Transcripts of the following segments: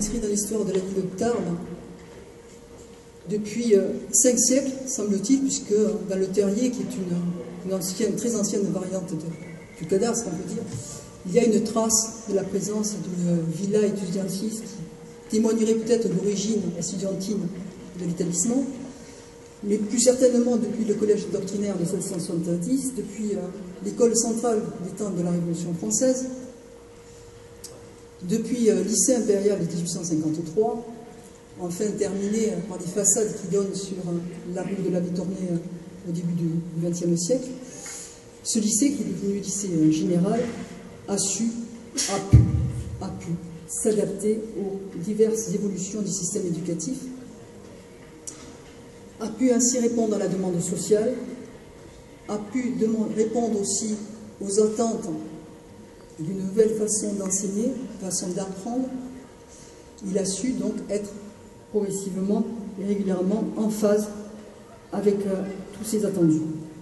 inscrit dans l'histoire de la ville de Tarbes depuis 5 siècles, semble-t-il, puisque dans le Terrier, qui est une très ancienne variante du cadastre, on peut dire, il y a une trace de la présence d'une villa étudiantiste qui témoignerait peut-être de l'origine estudiantine de l'établissement, mais plus certainement depuis le collège doctrinaire de 1770, depuis l'école centrale des temps de la Révolution française, depuis lycée impérial de 1853, enfin terminé par des façades qui donnent sur la rue de la Vétornée au début du XXe siècle. Ce lycée, qui est devenu lycée général, a pu s'adapter aux diverses évolutions du système éducatif, a pu ainsi répondre à la demande sociale, a pu répondre aussi aux attentes d'une nouvelle façon d'enseigner, façon d'apprendre. Il a su donc être progressivement et régulièrement en phase avec tous ces attendus.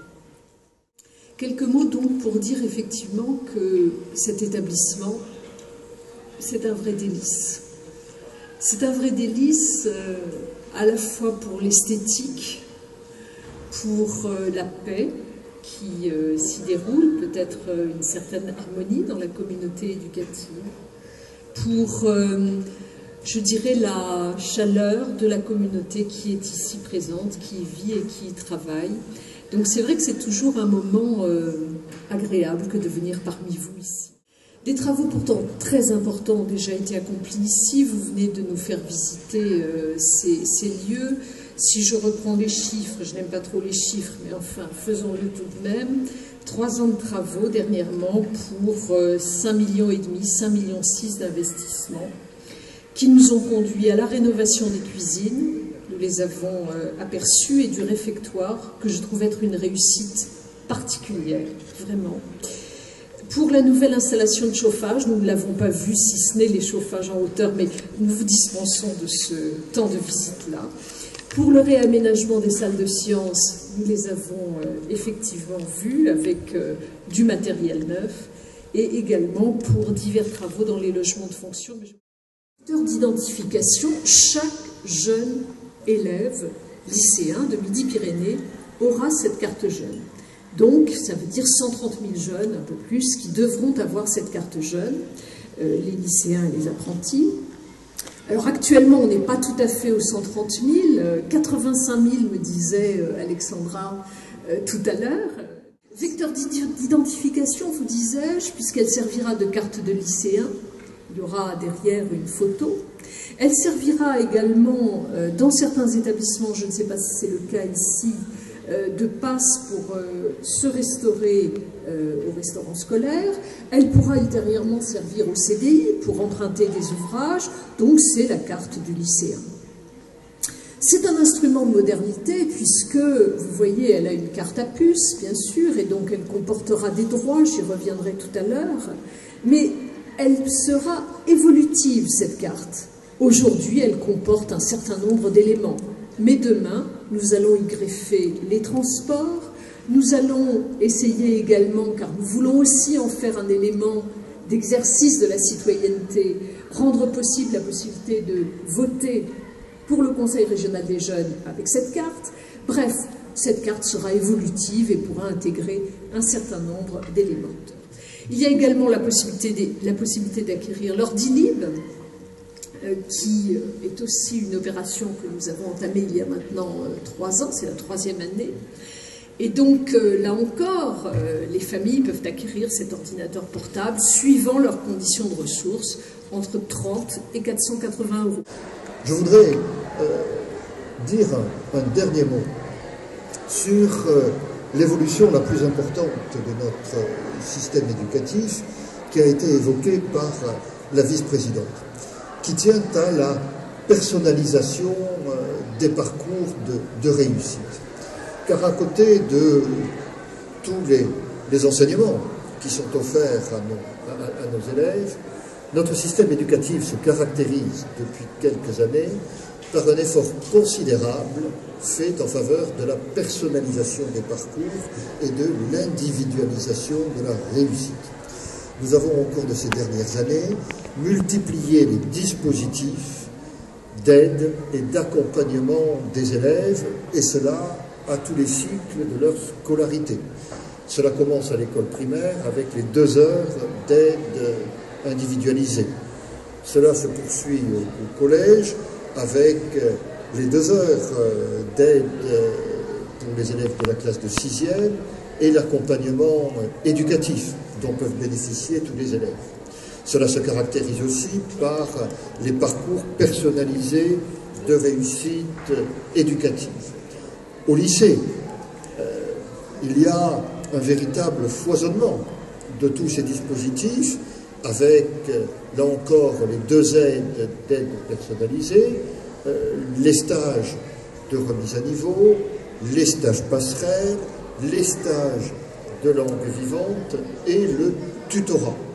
Quelques mots donc pour dire effectivement que cet établissement, c'est un vrai délice. C'est un vrai délice à la fois pour l'esthétique, pour la paix qui s'y déroule, peut-être une certaine harmonie dans la communauté éducative, pour, je dirais, la chaleur de la communauté qui est ici présente, qui y vit et qui y travaille. Donc c'est vrai que c'est toujours un moment agréable que de venir parmi vous ici. Des travaux pourtant très importants ont déjà été accomplis ici. Vous venez de nous faire visiter ces lieux. Si je reprends les chiffres, je n'aime pas trop les chiffres, mais enfin, faisons-le tout de même. 3 ans de travaux dernièrement pour 5,5 millions, 5,6 millions d'investissements qui nous ont conduits à la rénovation des cuisines. Nous les avons aperçus, et du réfectoire, que je trouve être une réussite particulière, vraiment. Pour la nouvelle installation de chauffage, nous ne l'avons pas vu, si ce n'est les chauffages en hauteur, mais nous vous dispensons de ce temps de visite-là. Pour le réaménagement des salles de sciences, nous les avons effectivement vus avec du matériel neuf, et également pour divers travaux dans les logements de fonction. D'identification, chaque jeune élève lycéen de Midi-Pyrénées aura cette carte jeune. Donc, ça veut dire 130 000 jeunes, un peu plus, qui devront avoir cette carte jeune, les lycéens et les apprentis. Alors, actuellement, on n'est pas tout à fait aux 130 000, 85 000, me disait Alexandra tout à l'heure. Vecteur d'identification, vous disais-je, puisqu'elle servira de carte de lycéen. Il y aura derrière une photo. Elle servira également, dans certains établissements, je ne sais pas si c'est le cas ici, de passe pour se restaurer au restaurant scolaire. Elle pourra ultérieurement servir au CDI pour emprunter des ouvrages. Donc c'est la carte du lycéen. C'est un instrument de modernité puisque, vous voyez, elle a une carte à puce, bien sûr, et donc elle comportera des droits, j'y reviendrai tout à l'heure, mais elle sera évolutive, cette carte. Aujourd'hui, elle comporte un certain nombre d'éléments, mais demain, nous allons y greffer les transports, nous allons essayer également, car nous voulons aussi en faire un élément d'exercice de la citoyenneté, rendre possible la possibilité de voter pour le Conseil régional des jeunes avec cette carte. Bref, cette carte sera évolutive et pourra intégrer un certain nombre d'éléments. Il y a également la possibilité d'acquérir l'Ordinib, qui est aussi une opération que nous avons entamée il y a maintenant 3 ans, c'est la 3e année. Et donc, là encore, les familles peuvent acquérir cet ordinateur portable suivant leurs conditions de ressources, entre 30 et 480 €. Je voudrais dire un dernier mot sur l'évolution la plus importante de notre système éducatif qui a été évoquée par la vice-présidente, qui tient à la personnalisation des parcours de réussite. Car à côté de tous les enseignements qui sont offerts à nos élèves, notre système éducatif se caractérise depuis quelques années par un effort considérable fait en faveur de la personnalisation des parcours et de l'individualisation de la réussite. nous avons au cours de ces dernières années multiplié les dispositifs d'aide et d'accompagnement des élèves, et cela à tous les cycles de leur scolarité. Cela commence à l'école primaire avec les 2 heures d'aide individualisée. Cela se poursuit au collège avec les 2 heures d'aide pour les élèves de la classe de 6e et l'accompagnement éducatif dont peuvent bénéficier tous les élèves. Cela se caractérise aussi par les parcours personnalisés de réussite éducative. Au lycée, il y a un véritable foisonnement de tous ces dispositifs avec, là encore, les 2 aides d'aide personnalisée, les stages de remise à niveau, les stages passerelles, les stages de langue vivante et le tutorat.